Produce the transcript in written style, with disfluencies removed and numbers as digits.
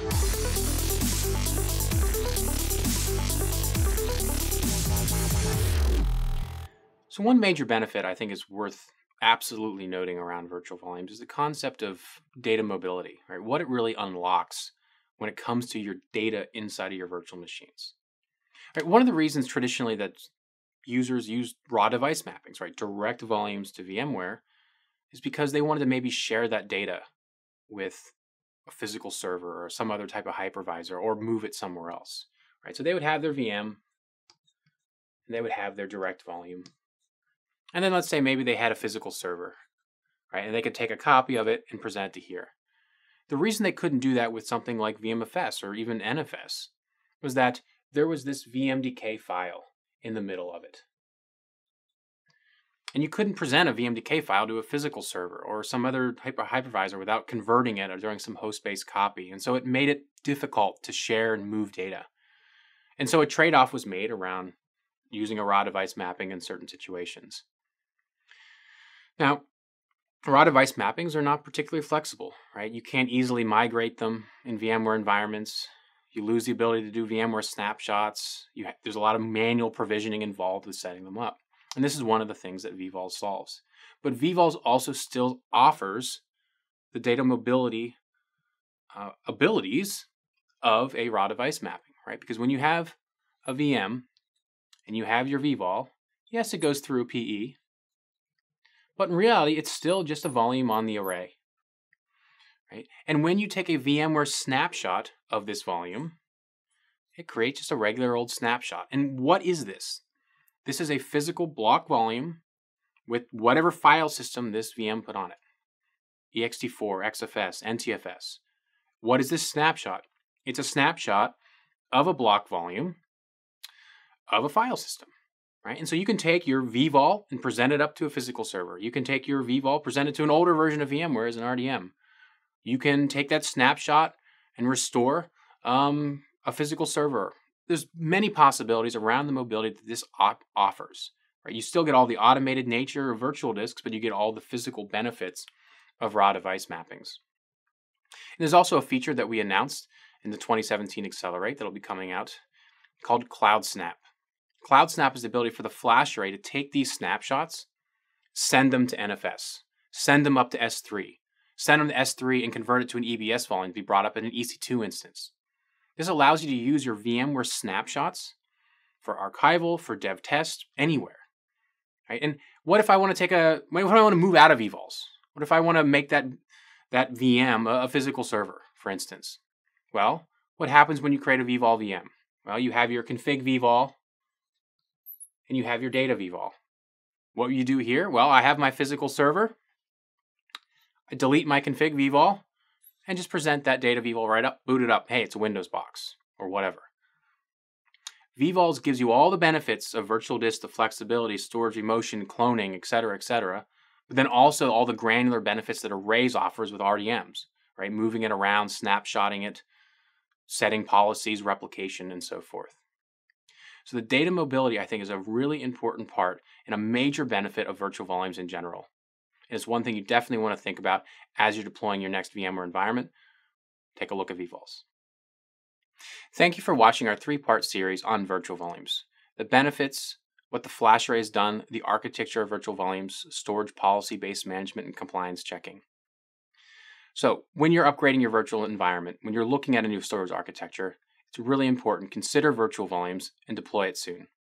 So one major benefit I think is worth absolutely noting around virtual volumes is the concept of data mobility, right? What it really unlocks when it comes to your data inside of your virtual machines. Right? One of the reasons traditionally that users use raw device mappings, right, direct volumes to VMware, is because they wanted to maybe share that data with a physical server or some other type of hypervisor or move it somewhere else, right? So they would have their VM and they would have their direct volume. And then let's say maybe they had a physical server, right? And they could take a copy of it and present it to here. The reason they couldn't do that with something like VMFS or even NFS was that there was this VMDK file in the middle of it. And you couldn't present a VMDK file to a physical server or some other hypervisor without converting it or doing some host-based copy. And so it made it difficult to share and move data. And so a trade-off was made around using a raw device mapping in certain situations. Now, raw device mappings are not particularly flexible, right? You can't easily migrate them in VMware environments. You lose the ability to do VMware snapshots. There's a lot of manual provisioning involved with setting them up. And this is one of the things that VVols solves. But VVols also still offers the data mobility abilities of a raw device mapping, right? Because when you have a VM and you have your VVol, yes, it goes through PE, but in reality, it's still just a volume on the array, right? And when you take a VMware snapshot of this volume, it creates just a regular old snapshot. And what is this? This is a physical block volume with whatever file system this VM put on it. ext4, XFS, NTFS. What is this snapshot? It's a snapshot of a block volume of a file system, right? And so you can take your VVol and present it up to a physical server. You can take your VVol, present it to an older version of VMware as an RDM. You can take that snapshot and restore a physical server. There's many possibilities around the mobility that this offers, right? You still get all the automated nature of virtual disks, but you get all the physical benefits of raw device mappings. And there's also a feature that we announced in the 2017 Accelerate that'll be coming out called Cloud Snap. Cloud Snap is the ability for the flash array to take these snapshots, send them to NFS, send them up to S3, send them to S3 and convert it to an EBS volume to be brought up in an EC2 instance. This allows you to use your VMware snapshots for archival, for dev test, anywhere. Right? And what if I want to what if I want to move out of VVols? What if I want to make that VM a physical server, for instance? Well, what happens when you create a VVol VM? Well, you have your config VVol and you have your data VVol. What you do here? Well, I have my physical server. I delete my config VVol and just present that data VVol right up, boot it up. Hey, it's a Windows box or whatever. VVols gives you all the benefits of virtual disk, the flexibility, storage, remotion, cloning, etc., but then also all the granular benefits that Arrays offers with RDMs, right? Moving it around, snapshotting it, setting policies, replication, and so forth. So the data mobility, I think, is a really important part and a major benefit of virtual volumes in general. And it's one thing you definitely want to think about as you're deploying your next VMware environment. Take a look at VVols. Thank you for watching our 3-part series on virtual volumes. The benefits, what the flash array has done, the architecture of virtual volumes, storage policy-based management, and compliance checking. So when you're upgrading your virtual environment, when you're looking at a new storage architecture, it's really important. Consider virtual volumes and deploy it soon.